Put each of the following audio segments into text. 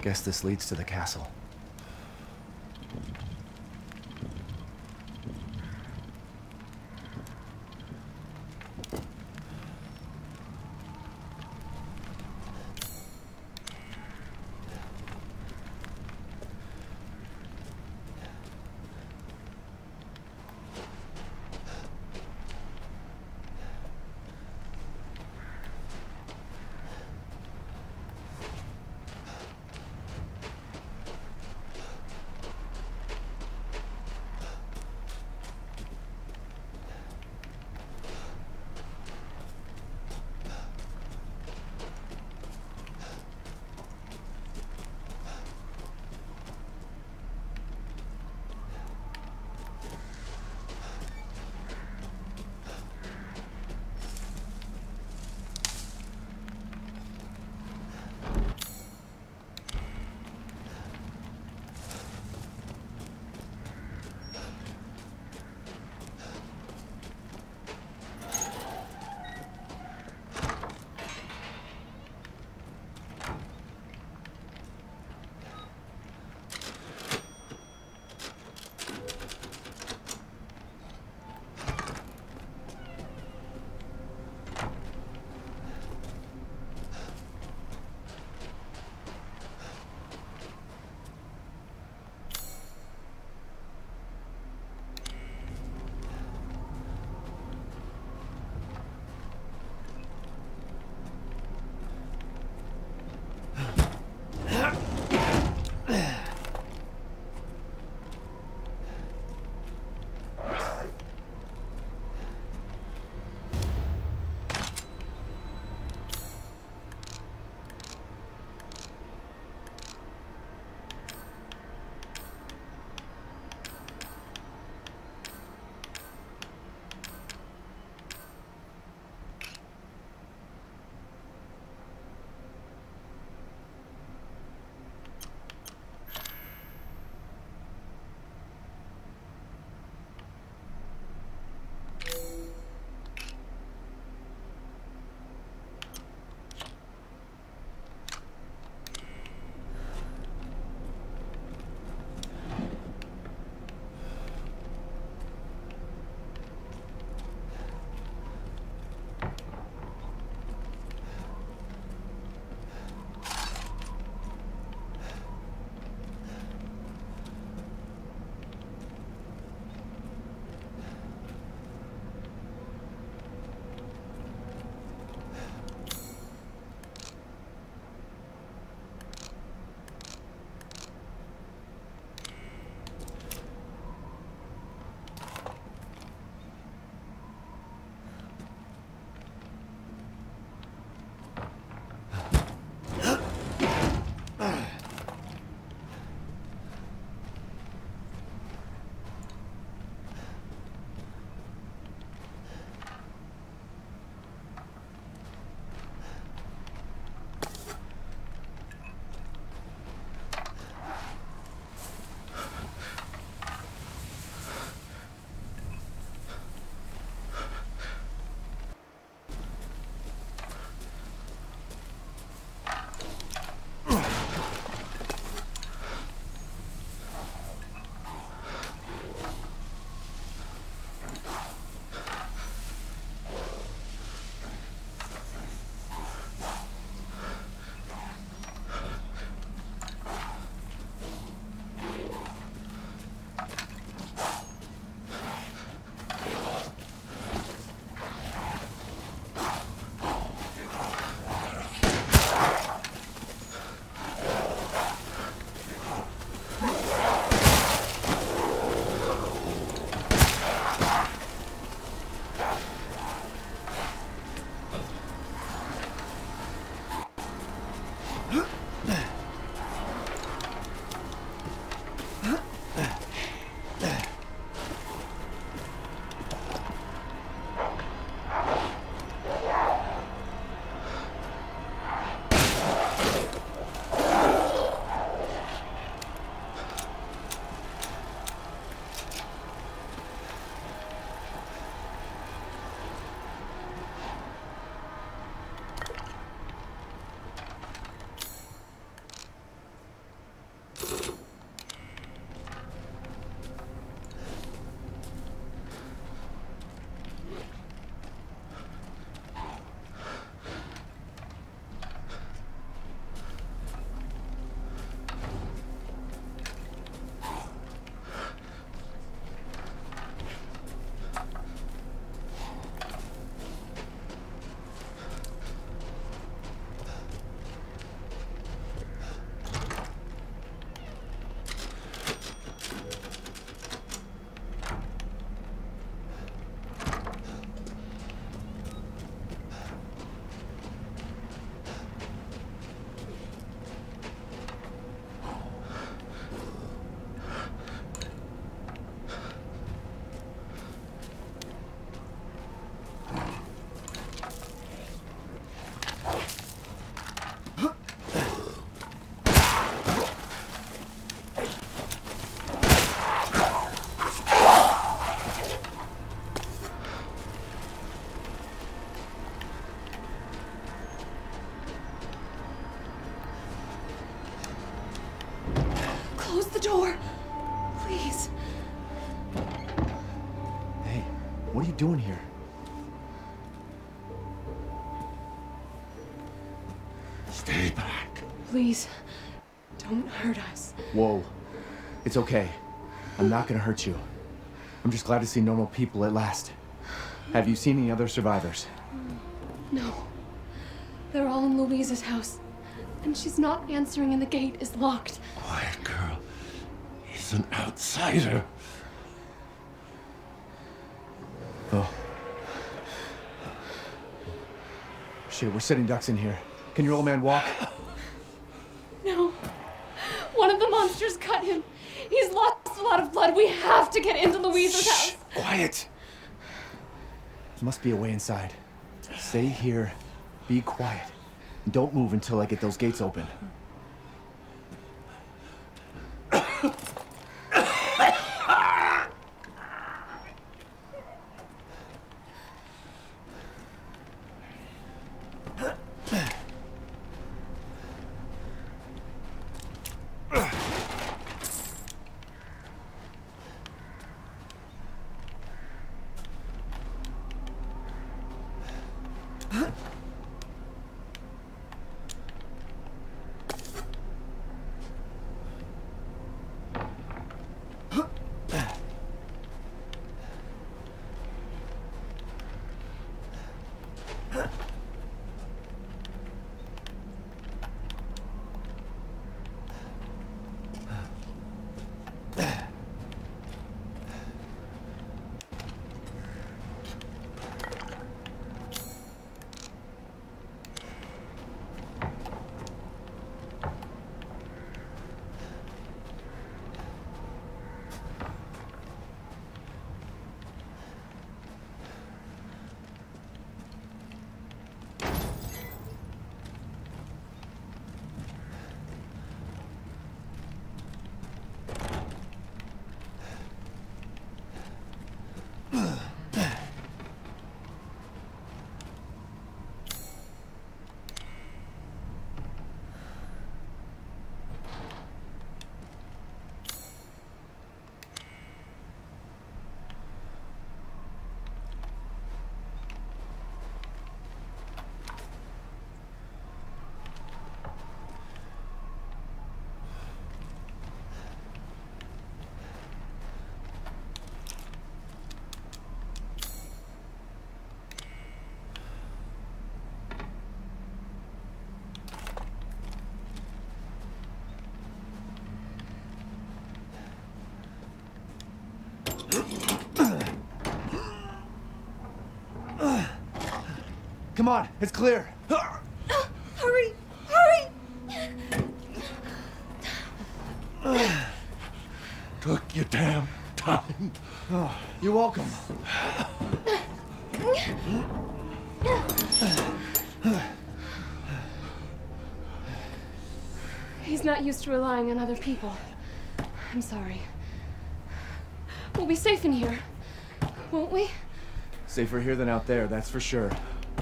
Guess this leads to the castle. Close the door. Please. Hey, what are you doing here? Stay back. Please, don't hurt us. Whoa. It's okay. I'm not gonna hurt you. I'm just glad to see normal people at last. Have you seen any other survivors? No. They're all in Luiza's house. And she's not answering and the gate is locked. Quiet, girl. He's an outsider. Oh. Shit, we're sitting ducks in here. Can your old man walk? No. One of the monsters cut him. He's lost a lot of blood. We have to get into Luiza's house. Quiet. There must be a way inside. Stay here. Be quiet. And don't move until I get those gates open. Come on, it's clear. Hurry! Hurry! Took your damn time. Oh, you're welcome. He's not used to relying on other people. I'm sorry. We'll be safe in here, won't we? Safer here than out there, that's for sure.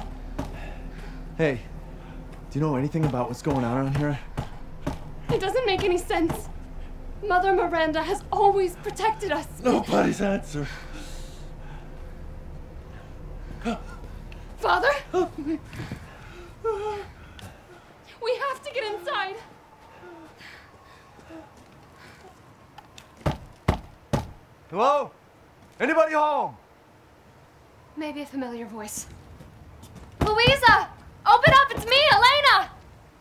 Hey, do you know anything about what's going on around here? It doesn't make any sense. Mother Miranda has always protected us. Nobody's answer. Father? We have to get inside. Hello? Anybody home? Maybe a familiar voice. Luiza! Open up! It's me, Elena!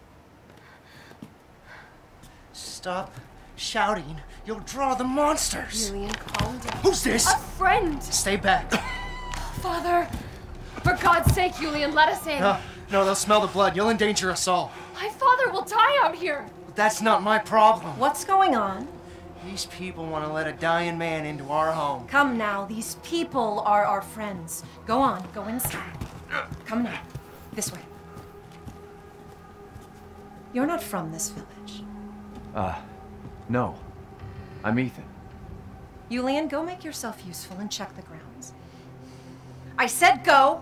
Stop shouting. You'll draw the monsters. Julian, calm down. Who's this? A friend! Stay back. Father! For God's sake, Julian, let us in. No, they'll smell the blood. You'll endanger us all. My father will die out here. But that's not my problem. What's going on? These people want to let a dying man into our home. Come now, these people are our friends. Go on, go inside. Come now, this way. You're not from this village. No. I'm Ethan. Julian, go make yourself useful and check the grounds. I said go!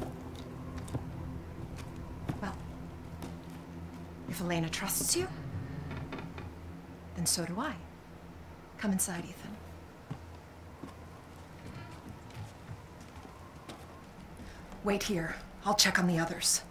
Well, if Elena trusts you, And so do I. Come inside, Ethan. Wait here. I'll check on the others.